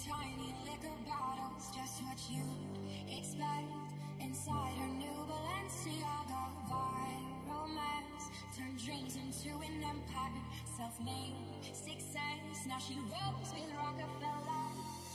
tiny liquor bottles, just what you'd expect. Inside her new Balenciaga vibe, romance turned dreams into an empire. Self-made success, now she rolls with Rockefeller.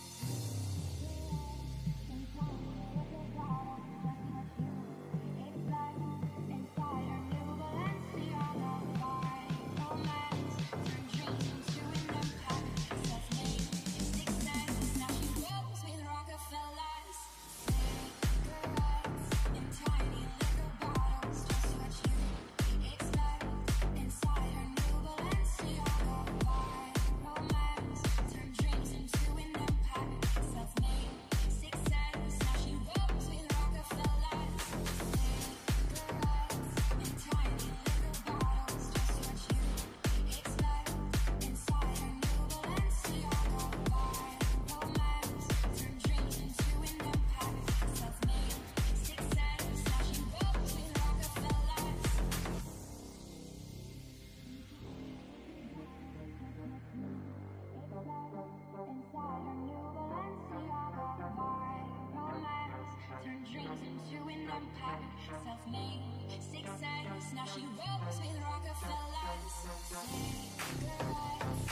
Inside her new Balenciaga vibe, romance turned dreams into an empire. Self-made success, now she rolls with Rockefellers. Cigarettes in tiny liquor bottles, just what you expect. Inside her new Balenciaga vibe, romance turned dreams into an empire. Self-made success, now she rolls with Rockefellers. Cigarettes in tiny liquor bottles, just what you expect. Inside her new Balenciaga vibe, romance turned dreams into an empire. Self-made success, now she rolls with Rockefellers. Inside her new Balenciaga vibe, romance turned dreams into an empire. Self-made success, now she rolls with Rockefellers. Cigarettes